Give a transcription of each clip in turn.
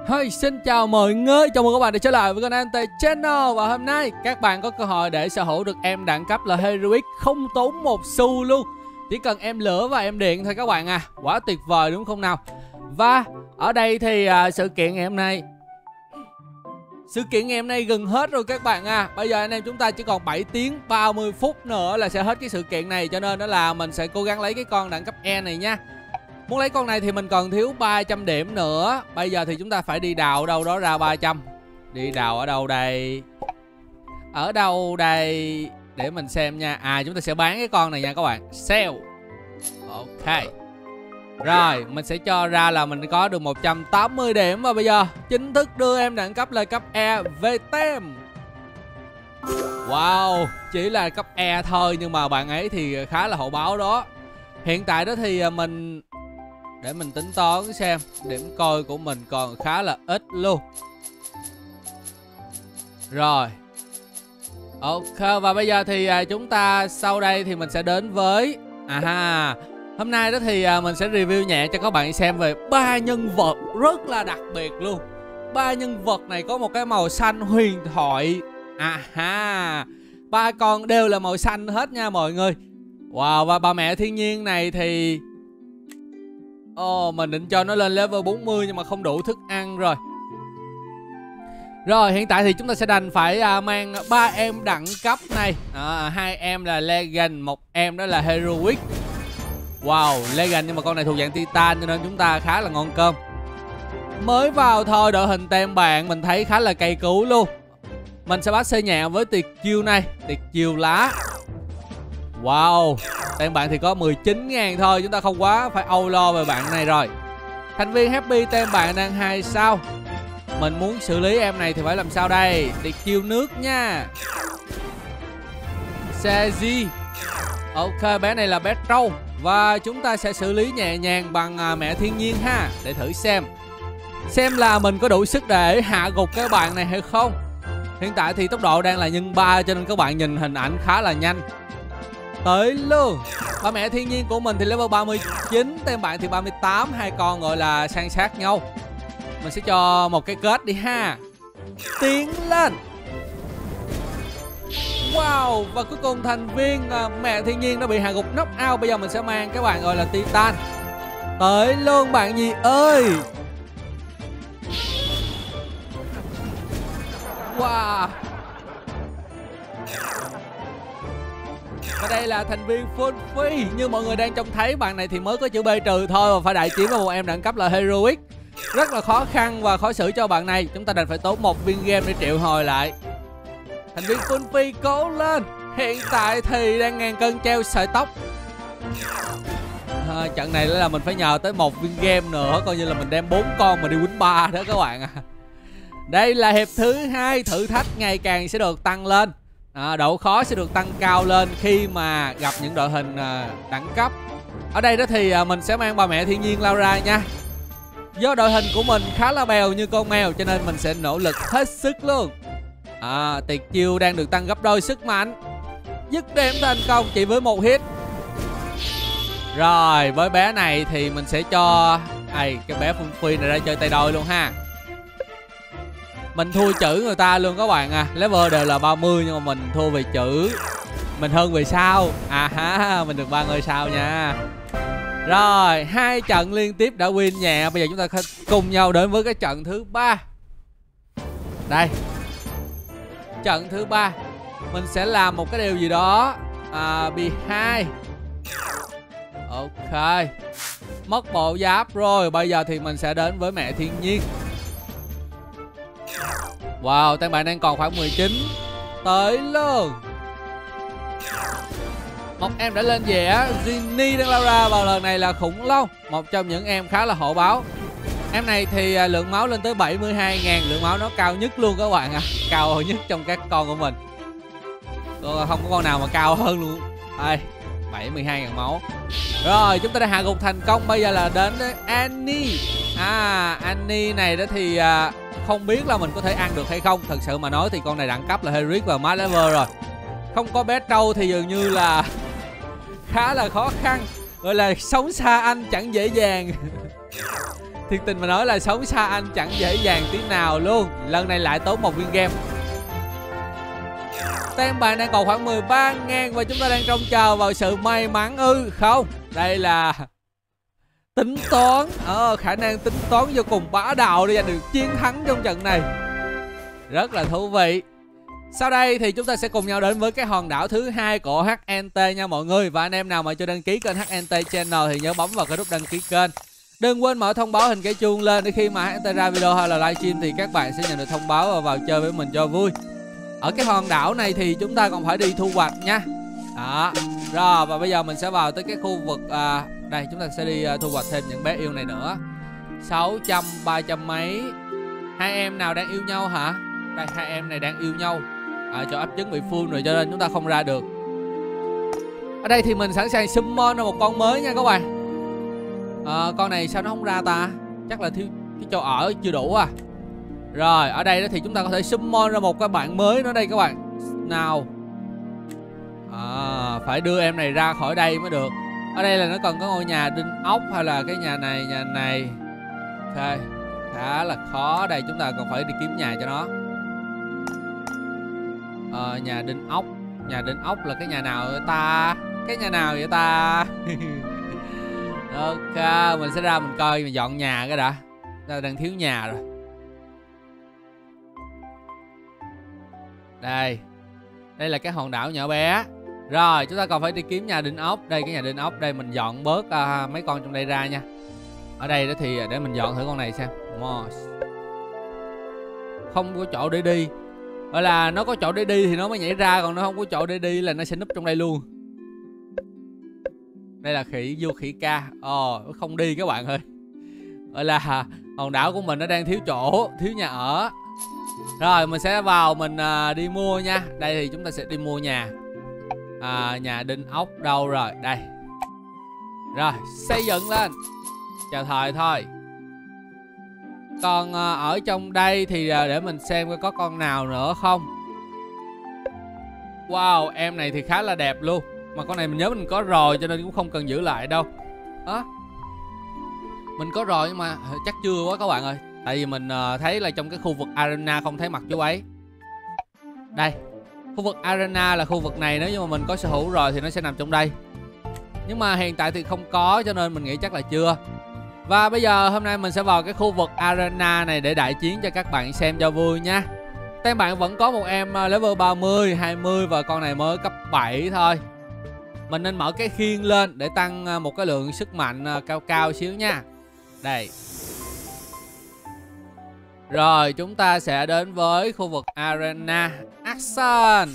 Hey, xin chào mọi người, chào mừng các bạn đã trở lại với kênh Ante Channel. Và hôm nay các bạn có cơ hội để sở hữu được em đẳng cấp là Heroic không tốn một xu luôn. Chỉ cần em lửa và em điện thôi các bạn à. Quá tuyệt vời đúng không nào. Và ở đây thì sự kiện ngày hôm nay gần hết rồi các bạn à. Bây giờ anh em chúng ta chỉ còn 7 tiếng 30 phút nữa là sẽ hết cái sự kiện này. Cho nên đó là mình sẽ cố gắng lấy cái con đẳng cấp E này nha. Muốn lấy con này thì mình còn thiếu 300 điểm nữa. Bây giờ thì chúng ta phải đi đào đâu đó ra 300. Đi đào ở đâu đây? Ở đâu đây? Để mình xem nha. À, chúng ta sẽ bán cái con này nha các bạn. Sell. Ok. Rồi, mình sẽ cho ra là mình có được 180 điểm. Và bây giờ chính thức đưa em đẳng cấp lên cấp E về tem. Wow, chỉ là cấp E thôi nhưng mà bạn ấy thì khá là hậu báo đó. Hiện tại đó thì mình... để mình tính toán xem. Điểm coi của mình còn khá là ít luôn. Rồi. Ok, và bây giờ thì chúng ta sau đây thì mình sẽ đến với hôm nay đó thì mình sẽ review nhẹ cho các bạn xem về 3 nhân vật rất là đặc biệt luôn. 3 nhân vật này có một cái màu xanh huyền thoại. 3 con đều là màu xanh hết nha mọi người. Wow, và bà mẹ thiên nhiên này thì mình định cho nó lên level 40 nhưng mà không đủ thức ăn rồi. Rồi hiện tại thì chúng ta sẽ đành phải mang 3 em đẳng cấp này. 2 em là Legend, 1 em đó là Heroic. Wow, Legend nhưng mà con này thuộc dạng Titan cho nên chúng ta khá là ngon cơm. Mới vào thôi đội hình tem bạn mình thấy khá là cây cứu luôn. Mình sẽ bắt xe nhẹ với tiệt chiêu này, tiệt chiêu lá. Wow, tem bạn thì có 19.000 thôi, chúng ta không quá phải âu lo về bạn này rồi. Thành viên Happy tem bạn đang 2 sao. Mình muốn xử lý em này thì phải làm sao đây? Tiệt chiêu nước nha. Seji. Ok, bé này là bé trâu. Và chúng ta sẽ xử lý nhẹ nhàng bằng mẹ thiên nhiên ha. Để thử xem là mình có đủ sức để hạ gục cái bạn này hay không. Hiện tại thì tốc độ đang là nhân 3 cho nên các bạn nhìn hình ảnh khá là nhanh. Tới luôn. Ba mẹ thiên nhiên của mình thì level 39, tem bạn thì 38, hai con gọi là san sát nhau. Mình sẽ cho một cái kết đi ha. Tiến lên. Wow, và cuối cùng thành viên mẹ thiên nhiên đã bị hạ gục knock out. Bây giờ mình sẽ mang các bạn gọi là Titan. Tới luôn bạn Nhi ơi. Wow. Và đây là thành viên full free. Như mọi người đang trông thấy, bạn này thì mới có chữ B trừ thôi và phải đại chiến với một em đẳng cấp là Heroic. Rất là khó khăn và khó xử cho bạn này. Chúng ta đành phải tốn 1 viên game để triệu hồi lại. Thành viên full free cố lên. Hiện tại thì đang ngàn cân treo sợi tóc. Trận này là mình phải nhờ tới 1 viên game nữa, coi như là mình đem 4 con mà đi quýnh 3 đó các bạn à. Đây là hiệp thứ 2, thử thách ngày càng sẽ được tăng lên. Độ khó sẽ được tăng cao lên khi mà gặp những đội hình đẳng cấp. Ở đây đó thì mình sẽ mang bà mẹ thiên nhiên lao ra nha. Do đội hình của mình khá là bèo như con mèo cho nên mình sẽ nỗ lực hết sức luôn. Tiệt chiêu đang được tăng gấp đôi sức mạnh. Dứt điểm thành công chỉ với 1 hit. Rồi với bé này thì mình sẽ cho cái bé full free này ra chơi tay đôi luôn ha. Mình thua chữ người ta luôn các bạn à. Level đều là 30 nhưng mà mình thua về chữ. Mình hơn về sao. Mình được 3 ngôi sao nha. Rồi 2 trận liên tiếp đã win nhẹ. Bây giờ chúng ta cùng nhau đến với cái trận thứ 3. Đây. Trận thứ 3 mình sẽ làm một cái điều gì đó B2. Ok. Mất bộ giáp rồi. Bây giờ thì mình sẽ đến với mẹ thiên nhiên. Wow, tên bạn đang còn khoảng 19. Tới luôn. Một em đã lên vẻ. Ginny đang lao ra vào lần này là khủng long. Một trong những em khá là hổ báo. Em này thì lượng máu lên tới 72.000. Lượng máu nó cao nhất luôn các bạn à. Cao nhất trong các con của mình. Không có con nào mà cao hơn luôn. Đây, 72.000 máu. Rồi chúng ta đã hạ gục thành công. Bây giờ là đến với Annie. Annie này đó thì không biết là mình có thể ăn được hay không. Thật sự mà nói thì con này đẳng cấp là Heroic và max level rồi. Không có bé trâu thì dường như là khá là khó khăn. Gọi là sống xa anh chẳng dễ dàng. Thiệt tình mà nói là sống xa anh chẳng dễ dàng tí nào luôn. Lần này lại tốn một viên game. Tem bạn đang còn khoảng 13.000 và chúng ta đang trông chờ vào sự may mắn ư? Không, đây là tính toán. Khả năng tính toán vô cùng bá đạo để giành được chiến thắng trong trận này. Rất là thú vị. Sau đây thì chúng ta sẽ cùng nhau đến với cái hòn đảo thứ hai của HNT nha mọi người. Và anh em nào mà chưa đăng ký kênh HNT Channel thì nhớ bấm vào cái nút đăng ký kênh. Đừng quên mở thông báo hình cái chuông lên để khi mà HNT ra video hay là livestream thì các bạn sẽ nhận được thông báo và vào chơi với mình cho vui. Ở cái hòn đảo này thì chúng ta còn phải đi thu hoạch nha. Đó. Rồi và bây giờ mình sẽ vào tới cái khu vực đây chúng ta sẽ đi thu hoạch thêm những bé yêu này nữa. 600, 300 mấy. Hai em nào đang yêu nhau hả? Đây, hai em này đang yêu nhau. Chỗ ấp trứng bị full rồi cho nên chúng ta không ra được. Ở đây thì mình sẵn sàng summon ra một con mới nha các bạn. Con này sao nó không ra ta? Chắc là thiếu cái chỗ ở chưa đủ à. Rồi, ở đây đó thì chúng ta có thể summon ra một cái bạn mới nữa đây các bạn. Nào. Phải đưa em này ra khỏi đây mới được. Ở đây là nó cần có ngôi nhà đinh ốc hay là cái nhà này. Ok, khá là khó. Đây chúng ta còn phải đi kiếm nhà cho nó. Nhà đinh ốc. Nhà đinh ốc là cái nhà nào vậy ta? Cái nhà nào vậy ta? Ok, mình sẽ ra mình coi mình dọn nhà cái đã. Ta đang thiếu nhà rồi. Đây. Đây là cái hòn đảo nhỏ bé. Rồi chúng ta còn phải đi kiếm nhà đinh ốc. Đây cái nhà đinh ốc. Đây mình dọn bớt mấy con trong đây ra nha. Ở đây đó thì để mình dọn thử con này xem. Không có chỗ để đi. Gọi là nó có chỗ để đi thì nó mới nhảy ra. Còn nó không có chỗ để đi là nó sẽ núp trong đây luôn. Đây là khỉ vua khỉ ca. Không đi các bạn ơi. Gọi là hòn đảo của mình nó đang thiếu chỗ, thiếu nhà ở. Rồi mình sẽ vào mình đi mua nha. Đây thì chúng ta sẽ đi mua nhà. Nhà đinh ốc đâu rồi? Đây. Rồi xây dựng lên. Chào thời thôi. Còn ở trong đây thì để mình xem có con nào nữa không. Wow, em này thì khá là đẹp luôn. Mà con này mình nhớ mình có rồi cho nên cũng không cần giữ lại đâu. Mình có rồi nhưng mà chắc chưa quá các bạn ơi. Tại vì mình thấy là trong cái khu vực arena không thấy mặt chú ấy. Đây. Khu vực arena là khu vực này. Nếu như mà mình có sở hữu rồi thì nó sẽ nằm trong đây. Nhưng mà hiện tại thì không có cho nên mình nghĩ chắc là chưa. Và bây giờ hôm nay mình sẽ vào cái khu vực arena này để đại chiến cho các bạn xem cho vui nha. Tem bạn vẫn có một em level 30, 20 và con này mới cấp 7 thôi. Mình nên mở cái khiên lên để tăng một cái lượng sức mạnh cao xíu nha. Đây. Rồi chúng ta sẽ đến với khu vực arena. Action.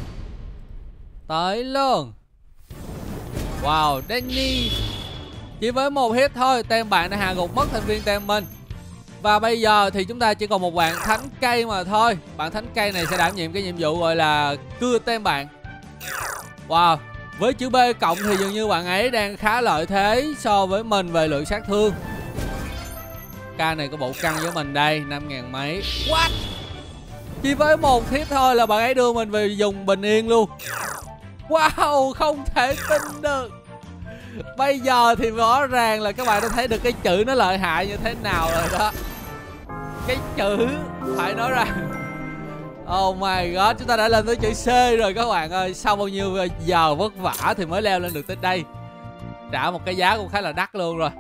Tới luôn. Wow, Danny. Chỉ với một hit thôi tem bạn đã hạ gục mất thành viên tem mình. Và bây giờ thì chúng ta chỉ còn một bạn thánh cây mà thôi. Bạn thánh cây này sẽ đảm nhiệm cái nhiệm vụ gọi là cưa tem bạn. Wow. Với chữ B cộng thì dường như bạn ấy đang khá lợi thế so với mình về lượng sát thương. Ca này có bộ căng với mình đây, 5.000 mấy. What? Chỉ với một hit thôi là bạn ấy đưa mình về dùng bình yên luôn. Wow, không thể tin được. Bây giờ thì rõ ràng là các bạn đã thấy được cái chữ nó lợi hại như thế nào rồi đó. Cái chữ phải nói rằng oh my god, chúng ta đã lên tới chữ C rồi các bạn ơi. Sau bao nhiêu giờ vất vả thì mới leo lên được tới đây. Trả một cái giá cũng khá là đắt luôn rồi.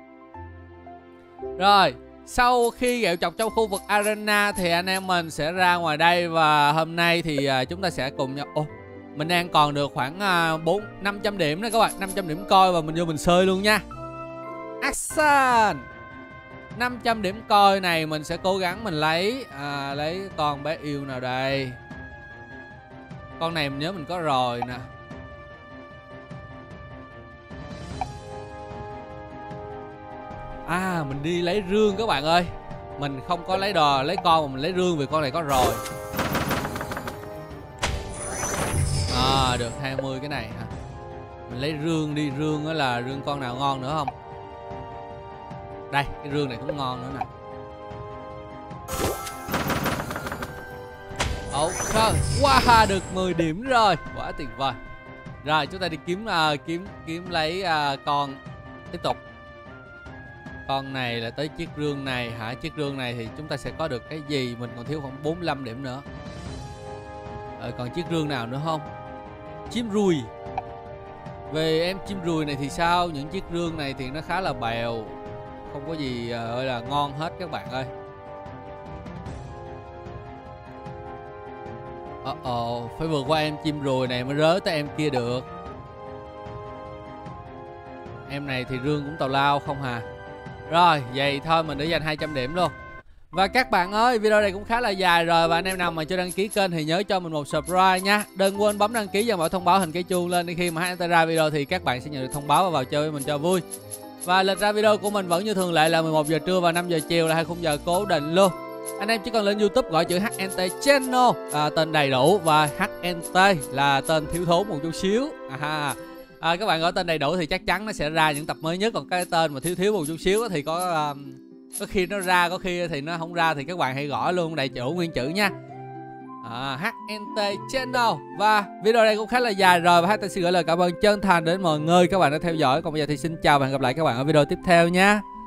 Rồi, sau khi ghẹo chọc trong khu vực arena thì anh em mình sẽ ra ngoài đây. Và hôm nay thì chúng ta sẽ cùng nhau. Mình đang còn được khoảng 500 điểm đó các bạn. 500 điểm coi và mình vô mình sơi luôn nha. Action. 500 điểm coi này mình sẽ cố gắng mình lấy con bé yêu nào đây. Con này mình nhớ mình có rồi nè. Mình đi lấy rương các bạn ơi. Mình không có lấy con mà mình lấy rương vì con này có rồi. Được 20 cái này hả? Mình lấy rương đi. Rương đó là rương con nào ngon nữa không? Đây, cái rương này cũng ngon nữa nè. Ok. Wow, được 10 điểm rồi. Quá tuyệt vời. Rồi chúng ta đi kiếm lấy con tiếp tục. Con này là tới chiếc rương này hả? Chiếc rương này thì chúng ta sẽ có được cái gì? Mình còn thiếu khoảng 45 điểm nữa. Còn chiếc rương nào nữa không? Chim ruồi. Về em chim ruồi này thì sao? Những chiếc rương này thì nó khá là bèo, không có gì gọi là ngon hết các bạn ơi. Phải vượt qua em chim ruồi này mới rớ tới em kia được. Em này thì rương cũng tào lao không hà. Rồi vậy thôi mình để dành 200 điểm luôn. Và các bạn ơi, video này cũng khá là dài rồi. Và anh em nào mà chưa đăng ký kênh thì nhớ cho mình một subscribe nha. Đừng quên bấm đăng ký và mở thông báo hình cái chuông lên, để khi mà hát ra video thì các bạn sẽ nhận được thông báo và vào chơi với mình cho vui. Và lịch ra video của mình vẫn như thường lệ là 11 giờ trưa và 5 giờ chiều, là hai khung giờ cố định luôn. Anh em chỉ cần lên YouTube gọi chữ HNT Channel, tên đầy đủ, và HNT là tên thiếu thốn một chút xíu. Các bạn gọi tên đầy đủ thì chắc chắn nó sẽ ra những tập mới nhất. Còn cái tên mà thiếu thiếu một chút xíu thì có khi nó ra, có khi thì nó không ra, thì các bạn hãy gõ luôn đầy đủ nguyên chữ nha. HNT Channel. Và video này cũng khá là dài rồi, và HNT xin gửi lời cảm ơn chân thành đến mọi người các bạn đã theo dõi. Còn bây giờ thì xin chào và hẹn gặp lại các bạn ở video tiếp theo nha.